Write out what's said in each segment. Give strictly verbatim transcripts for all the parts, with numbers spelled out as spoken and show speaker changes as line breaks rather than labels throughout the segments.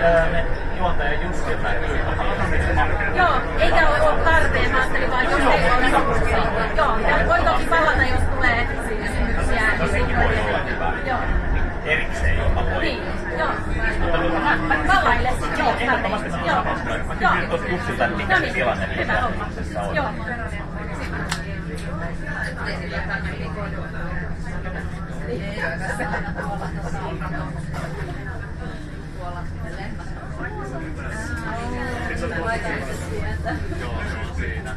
me juontaja Jussilta, että
joo, eikä ole ollut tarpeen, mä ajattelin vaan, jos ei ole sopuksi. Joo, ja voi toki palata, jos tulee kysymyksiä. Joo.
Erikseen jopa voi.
Niin, joo. Mä palaille sitten.
Joo, ehdottomasti mä
Joo.
Mä kysyin tuosta Jussilta, että mikä se tilanne niissä sopimuksessa on.
Joo.
Joo, se on siinä.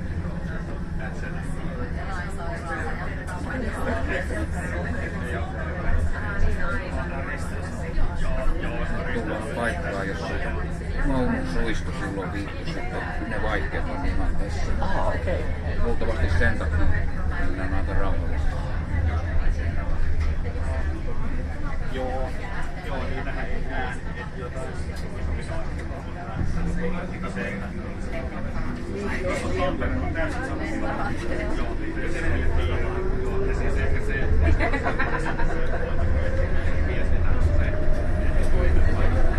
Tullaan paikkaa, jossa Maunun suisto silloin viikko sitten. Ne vaikeat on ihan tässä.
Ah, okei. Okay.
Luultavasti sen takia mennään aika rauhallisesti.
Joo, joo, niitähän ei näe, että jotain jos on Tampere on täysin samassa joo, niin se heille viivaa. Joo, ja siis ehkä se, että viestintä on se, että toinen vaikuttaa.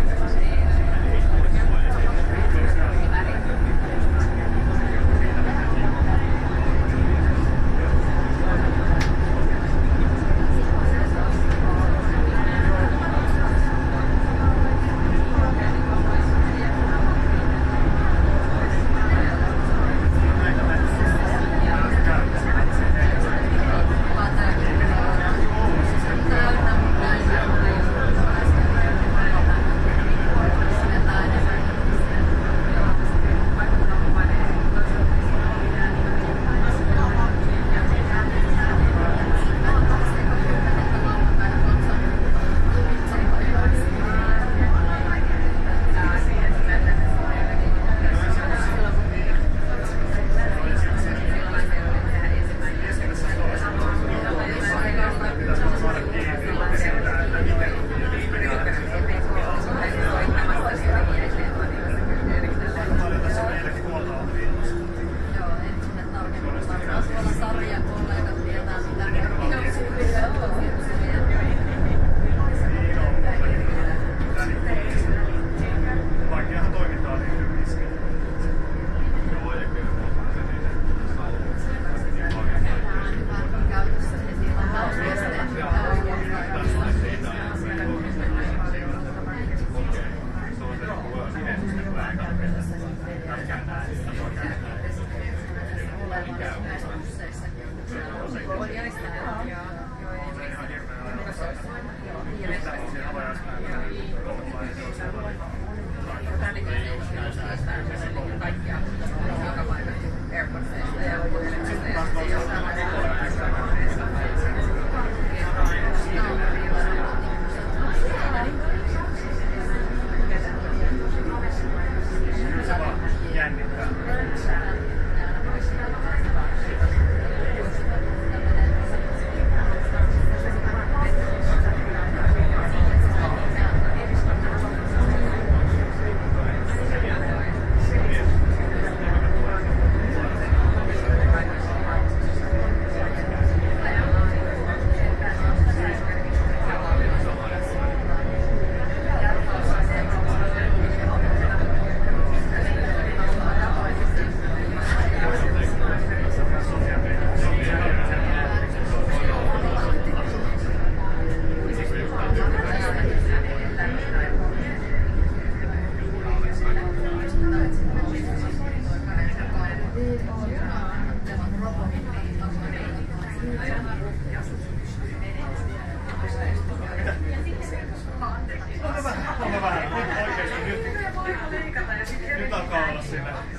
Nyt alkaa olla siinä.